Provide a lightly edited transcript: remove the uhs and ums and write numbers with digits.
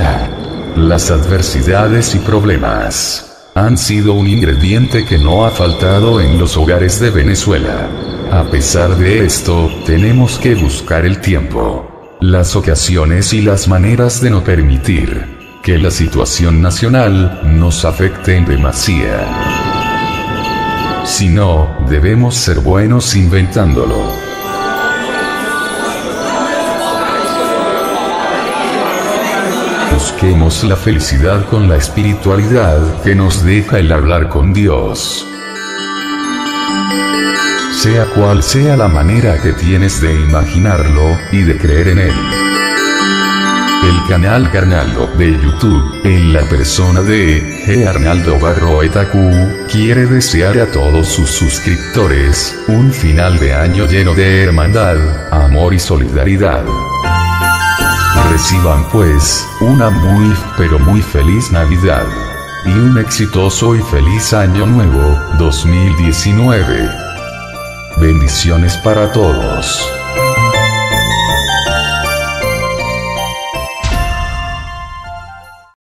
Venezuela. Las adversidades y problemas han sido un ingrediente que no ha faltado en los hogares de Venezuela. A pesar de esto, tenemos que buscar el tiempo, las ocasiones y las maneras de no permitir que la situación nacional nos afecte en demasía. Si no, debemos ser buenos inventándolo. Busquemos la felicidad con la espiritualidad que nos deja el hablar con Dios. Sea cual sea la manera que tienes de imaginarlo y de creer en él. El canal Arnaldo de YouTube, en la persona de G. Arnaldo Barroeta Q, quiere desear a todos sus suscriptores un final de año lleno de hermandad, amor y solidaridad. Reciban pues, una muy, pero muy feliz Navidad. Y un exitoso y feliz Año Nuevo, 2019. Bendiciones para todos.